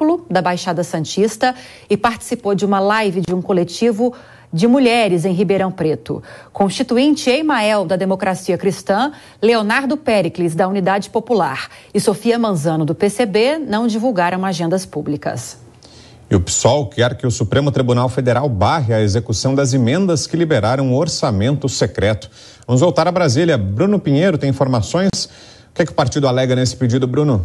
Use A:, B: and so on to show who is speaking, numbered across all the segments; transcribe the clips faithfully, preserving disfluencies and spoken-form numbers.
A: Círculo, da Baixada Santista, e participou de uma live de um coletivo de mulheres em Ribeirão Preto. Constituinte Emael, da Democracia Cristã, Leonardo Péricles, da Unidade Popular, e Sofia Manzano, do P C B, não divulgaram agendas públicas.
B: E o PSOL quer que o Supremo Tribunal Federal barre a execução das emendas que liberaram o orçamento secreto. Vamos voltar a Brasília. Bruno Pinheiro tem informações. O que é que o partido alega nesse pedido, Bruno?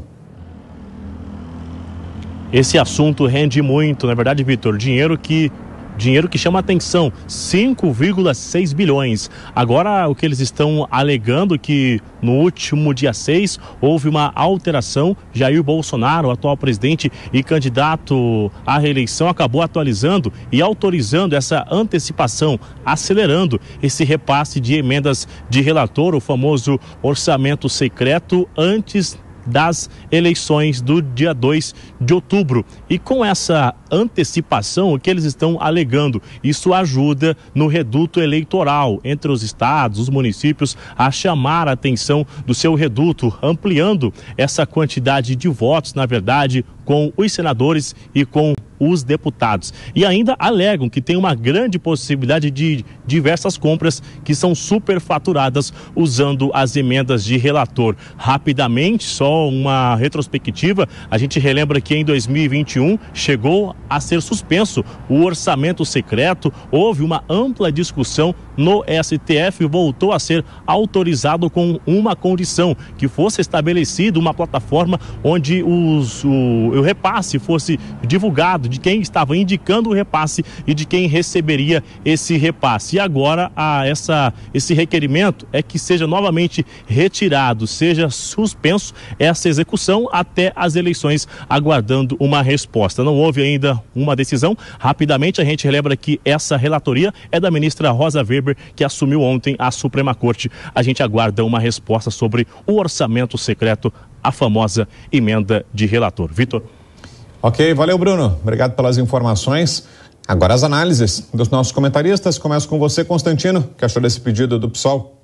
C: Esse assunto rende muito, na verdade, Vitor, dinheiro que... Dinheiro que chama atenção, cinco vírgula seis bilhões. Agora, o que eles estão alegando que no último dia seis houve uma alteração. Jair Bolsonaro, atual presidente e candidato à reeleição, acabou atualizando e autorizando essa antecipação, acelerando esse repasse de emendas de relator, o famoso orçamento secreto, antes das eleições do dia dois de outubro. E com essa antecipação, o que eles estão alegando, isso ajuda no reduto eleitoral entre os estados, os municípios, a chamar a atenção do seu reduto, ampliando essa quantidade de votos, na verdade, com os senadores e com os deputados. E ainda alegam que tem uma grande possibilidade de diversas compras que são superfaturadas usando as emendas de relator. Rapidamente, só uma retrospectiva, a gente relembra que em dois mil e vinte e um chegou a ser suspenso o orçamento secreto, houve uma ampla discussão no S T F e voltou a ser autorizado com uma condição, que fosse estabelecida uma plataforma onde os, o, o repasse fosse divulgado, de quem estava indicando o repasse e de quem receberia esse repasse. E agora a, essa, esse requerimento é que seja novamente retirado, seja suspenso essa execução até as eleições, aguardando uma resposta. Não houve ainda uma decisão. Rapidamente a gente relembra que essa relatoria é da ministra Rosa Weber, que assumiu ontem a Suprema Corte. A gente aguarda uma resposta sobre o orçamento secreto, a famosa emenda de relator. Vitor.
B: Ok, valeu, Bruno. Obrigado pelas informações. Agora as análises dos nossos comentaristas. Começo com você, Constantino. O que achou desse pedido do PSOL?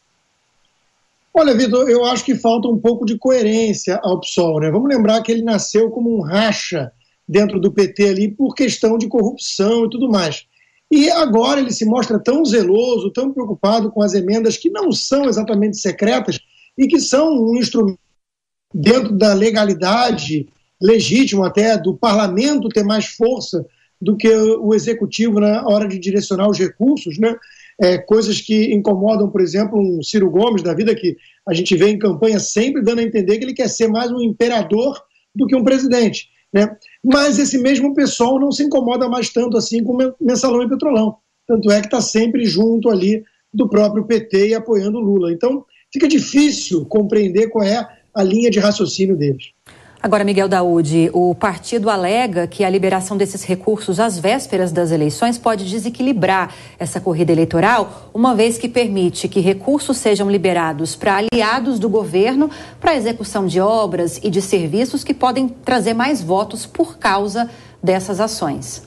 D: Olha, Vitor, eu acho que falta um pouco de coerência ao PSOL, né? Vamos lembrar que ele nasceu como um racha dentro do P T ali por questão de corrupção e tudo mais. E agora ele se mostra tão zeloso, tão preocupado com as emendas que não são exatamente secretas e que são um instrumento dentro da legalidade, legítimo até, do parlamento ter mais força do que o executivo na hora de direcionar os recursos, né? É, coisas que incomodam, por exemplo, um Ciro Gomes da vida, que a gente vê em campanha sempre dando a entender que ele quer ser mais um imperador do que um presidente, né? Mas esse mesmo pessoal não se incomoda mais tanto assim com Mensalão e Petrolão. Tanto é que está sempre junto ali do próprio P T e apoiando o Lula. Então fica difícil compreender qual é a linha de raciocínio deles.
A: Agora, Miguel Daúde, o partido alega que a liberação desses recursos às vésperas das eleições pode desequilibrar essa corrida eleitoral, uma vez que permite que recursos sejam liberados para aliados do governo para a execução de obras e de serviços que podem trazer mais votos por causa dessas ações.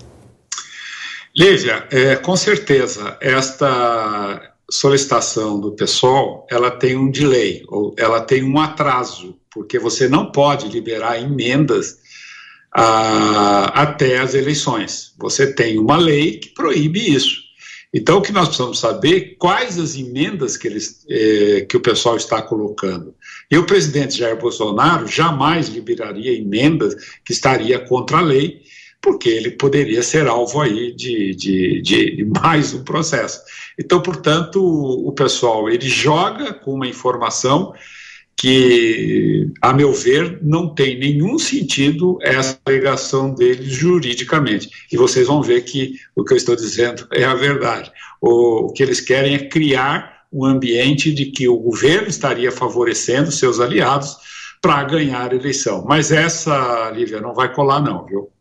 E: Lívia, é, com certeza, esta solicitação do PSOL, ela tem um delay, ou ela tem um atraso, porque você não pode liberar emendas ah, até as eleições. Você tem uma lei que proíbe isso. Então, o que nós precisamos saber, quais as emendas que, eles, eh, que o pessoal está colocando. E o presidente Jair Bolsonaro jamais liberaria emendas que estaria contra a lei, porque ele poderia ser alvo aí de, de, de mais um processo. Então, portanto, o, o pessoal, ele joga com uma informação que, a meu ver, não tem nenhum sentido essa alegação deles juridicamente. E vocês vão ver que o que eu estou dizendo é a verdade. O, o que eles querem é criar um ambiente de que o governo estaria favorecendo seus aliados para ganhar a eleição. Mas essa, Lívia, não vai colar não, viu?